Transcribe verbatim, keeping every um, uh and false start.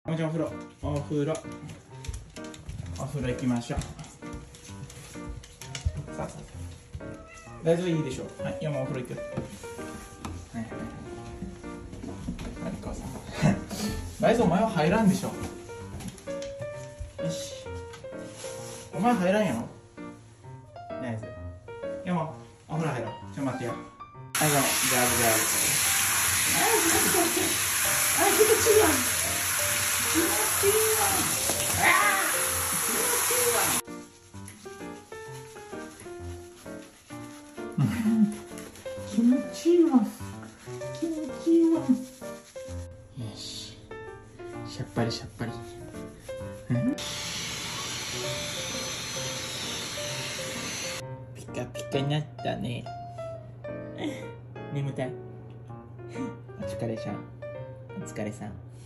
じゃあお風呂お風呂お風呂行きましょう。さあさあ大丈夫いいでしょう。はい、山お風呂行く。はいはいはい。マリコさん大丈夫、お前は入らんでしょ。よし、お前入らんやろ。ナイス。山お風呂入ろう。ちょっと待ってよ。はい、どうも、ジャブジャブ。あー、気持ちいい。あー、気持ちいいわ。気持ちいいわ。あー、気持ちいいわ。気持ちいいわ。気持ちいいわ。よし。しゃっぱりしゃっぱり。ピカピカになったね。眠たい。お疲れさん。お疲れさん。